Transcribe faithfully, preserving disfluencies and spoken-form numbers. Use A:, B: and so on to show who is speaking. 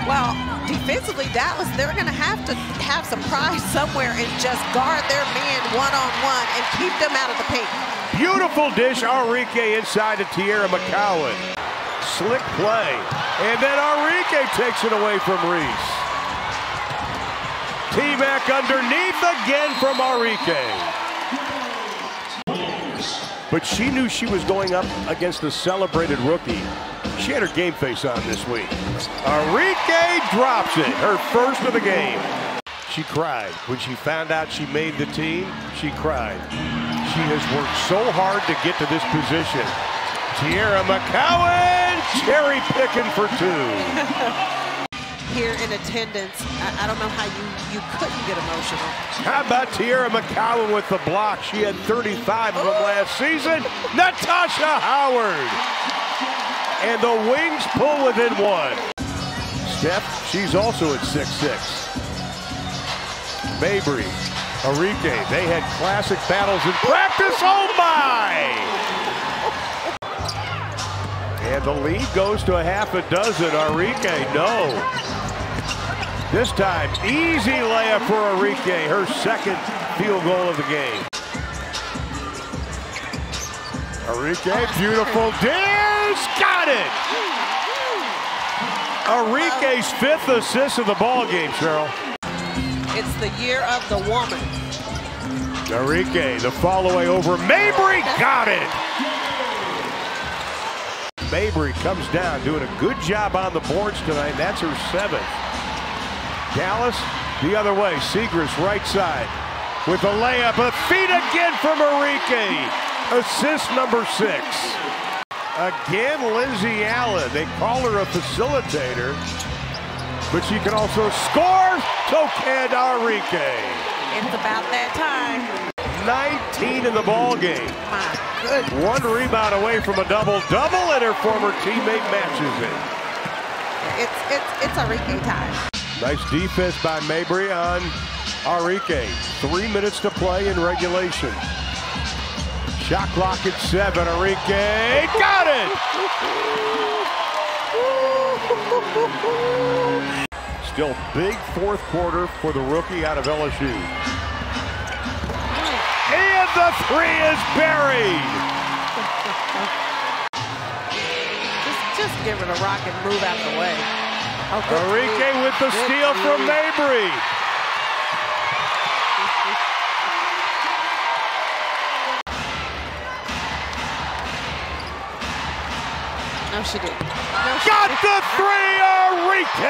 A: Well, defensively, Dallas, they're going to have to have some pride somewhere and just guard their man one-on-one and keep them out of the paint.
B: Beautiful dish, Arike inside to Tierra McCowan. Slick play. And then Arike takes it away from Reese. T-Mac underneath again from Arike. But she knew she was going up against the celebrated rookie. She had her game face on this week. Arike drops it, her first of the game. She cried. When she found out she made the team, she cried. She has worked so hard to get to this position. Tierra McCowan, cherry picking for two.
A: Here in attendance, I, I don't know how you, you couldn't get emotional.
B: How about Tierra McCowan with the block? She had thirty-five of them last season. Natasha Howard. And the Wings pull within one. Steph, she's also at six six. Mabry, Arike, they had classic battles in practice. Oh my! And the lead goes to a half a dozen. Arike, no. This time, easy layup for Arike, her second field goal of the game. Arike, beautiful dish, got it! Arike's fifth assist of the ball game, Cheryl.
A: It's the year of the woman.
B: Arike, the follow away over Mabry, got it! Mabry comes down, doing a good job on the boards tonight. That's her seventh. Dallas, the other way. Segrist, right side, with a layup. A feed again from Arike. Assist number six. Again, Lindsay Allen. They call her a facilitator, but she can also score. So can Arike.
A: It's about that time.
B: nineteen in the ball game.
A: My goodness.
B: One rebound away from a double-double, and her former teammate matches it.
A: It's it's it's Arike time.
B: Nice defense by Mabry on Arike. Three minutes to play in regulation. Shot clock at seven. Arike got it! Still big fourth quarter for the rookie out of L S U. And the three is buried!
A: Just, just give it a rock and move out the way. Oh,
B: Arike with the steal from Mabry.
A: No, she didn't. No, she
B: Got
A: didn't.
B: the three, Arike!